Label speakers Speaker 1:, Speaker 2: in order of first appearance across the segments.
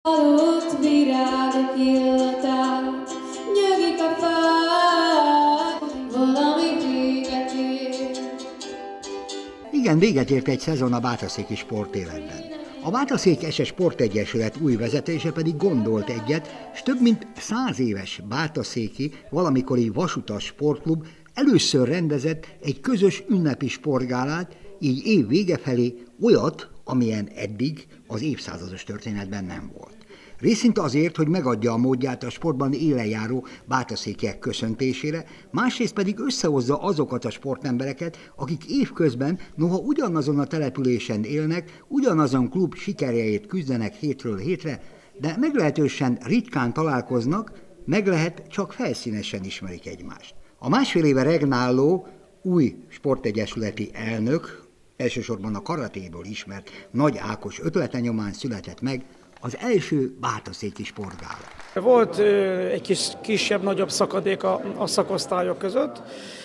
Speaker 1: Ott virágok illatát, nyögik a fák, valami véget ér.
Speaker 2: Igen, véget ért egy szezon a bátaszéki sportéletben. A Bátaszék SS Sportegyesület új vezetése pedig gondolt egyet, s több mint 100 éves bátaszéki, valamikori vasutas sportklub először rendezett egy közös ünnepi sportgálát, így év vége felé olyat, amilyen eddig az évszázados történetben nem volt. Részint azért, hogy megadja a módját a sportban élen járó bátaszékiek köszöntésére, másrészt pedig összehozza azokat a sportembereket, akik évközben, noha ugyanazon a településen élnek, ugyanazon klub sikerjeit küzdenek hétről hétre, de meglehetősen ritkán találkoznak, meg lehet csak felszínesen ismerik egymást. A másfél éve regnáló új sportegyesületi elnök, elsősorban a karatéből ismert Nagy Ákos ötlete nyomán született meg az első bátaszéki sportgála.
Speaker 3: Volt egy kisebb-nagyobb szakadék a szakosztályok között.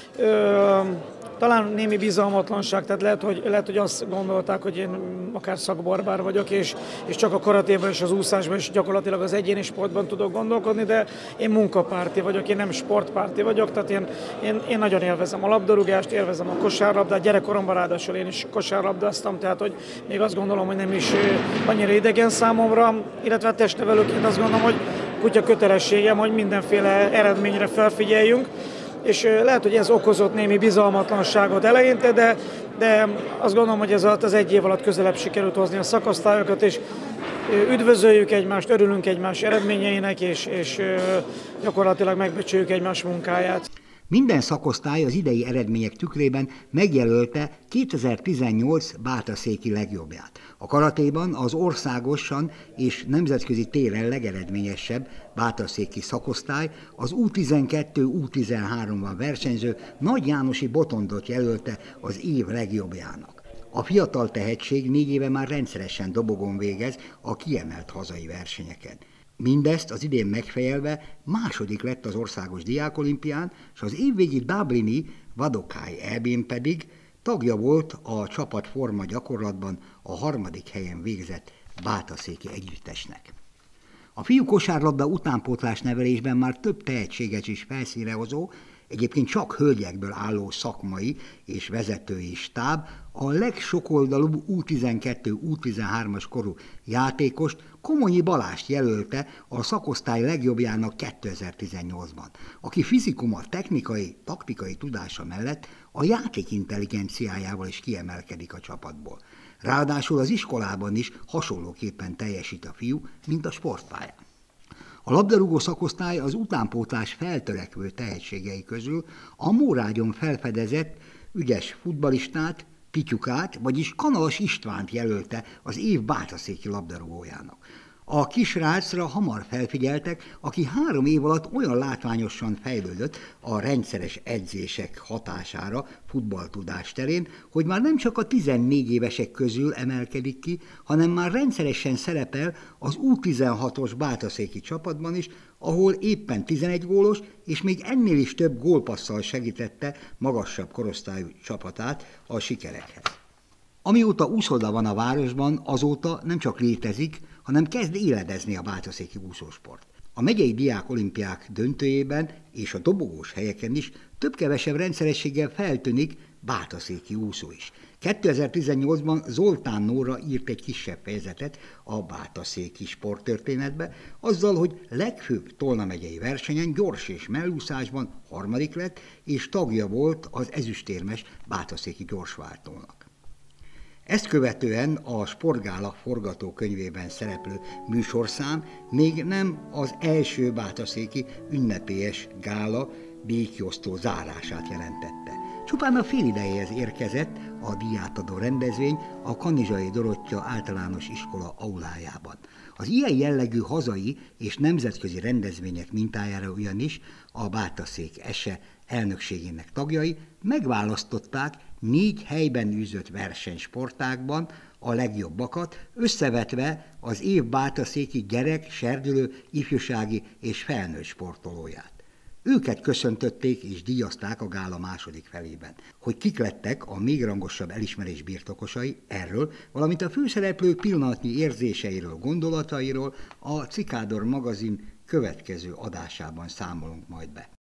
Speaker 3: Talán némi bizalmatlanság, tehát lehet, hogy azt gondolták, hogy én akár szakbarbár vagyok, és csak a karatében és az úszásban és gyakorlatilag az egyéni sportban tudok gondolkodni, de én munkapárti vagyok, én nem sportpárti vagyok, tehát én nagyon élvezem a labdarúgást, élvezem a kosárlabdát, gyerekkoromban ráadásul én is kosárlabdáztam, tehát hogy még azt gondolom, hogy nem is annyira idegen számomra, illetve a testnevelőként azt gondolom, hogy kutya kötelességem, hogy mindenféle eredményre felfigyeljünk, és lehet, hogy ez okozott némi bizalmatlanságot eleinte, de azt gondolom, hogy ez alatt az egy év alatt közelebb sikerült hozni a szakosztályokat, és üdvözöljük egymást, örülünk egymás eredményeinek, és gyakorlatilag megbecsüljük egymás munkáját.
Speaker 2: Minden szakosztály az idei eredmények tükrében megjelölte 2018 bátaszéki legjobbját. A karatéban az országosan és nemzetközi téren legeredményesebb bátaszéki szakosztály az U12-U13-ban versenyző Nagy Jánosi Botondot jelölte az év legjobbjának. A fiatal tehetség 4 éve már rendszeresen dobogon végez a kiemelt hazai versenyeken. Mindezt az idén megfejelve második lett az országos diákolimpián, és az évvégi dublini Vadokáj EB-n pedig tagja volt a csapatforma gyakorlatban a 3. helyen végzett bátaszéki együttesnek. A fiú kosárlabda utánpótlás nevelésben már több tehetséges is felszínre hozó, egyébként csak hölgyekből álló szakmai és vezetői stáb a legsokoldalúbb U12-U13-as korú játékost, Komonyi Balást jelölte a szakosztály legjobbjának 2018-ban, aki fizikuma, technikai, taktikai tudása mellett a játékintelligenciájával is kiemelkedik a csapatból. Ráadásul az iskolában is hasonlóképpen teljesít a fiú, mint a sportpályán. A labdarúgó szakosztály az utánpótlás feltörekvő tehetségei közül a Mórágyon felfedezett ügyes futballistát, Pityukát, vagyis Kanalas Istvánt jelölte az év bátaszéki labdarúgójának. A kisrácra hamar felfigyeltek, aki 3 év alatt olyan látványosan fejlődött a rendszeres edzések hatására futballtudás terén, hogy már nem csak a 14 évesek közül emelkedik ki, hanem már rendszeresen szerepel az U16-os bátaszéki csapatban is, ahol éppen 11 gólos, és még ennél is több gólpasszal segítette magasabb korosztályú csapatát a sikerekhez. Amióta úszoda van a városban, azóta nem csak létezik, hanem kezd éledezni a bátaszéki úszósport. A megyei diákolimpiák döntőjében és a dobogós helyeken is több-kevesebb rendszerességgel feltűnik bátaszéki úszó is. 2018-ban Zoltán Nóra írt egy kisebb fejezetet a bátaszéki sporttörténetbe, azzal, hogy legfőbb Tolna megyei versenyen gyors és mellúszásban 3. lett, és tagja volt az ezüstérmes bátaszéki gyorsváltónak. Ezt követően a Sportgála forgatókönyvében szereplő műsorszám még nem az első bátaszéki ünnepélyes gála díjkiosztó zárását jelentette. Csupán a félidejéhez érkezett a díjátadó rendezvény a Kanizsai Dorottya Általános Iskola aulájában. Az ilyen jellegű hazai és nemzetközi rendezvények mintájára ugyanis a Bátaszék SE elnökségének tagjai megválasztották 4 helyben űzött versenysportágban a legjobbakat, összevetve az év bátaszéki gyerek, serdülő, ifjúsági és felnőtt sportolóját. Őket köszöntötték és díjazták a gála második felében. Hogy kik lettek a még rangosabb elismerés birtokosai, erről, valamint a főszereplők pillanatnyi érzéseiről, gondolatairól a Cikádor magazin következő adásában számolunk majd be.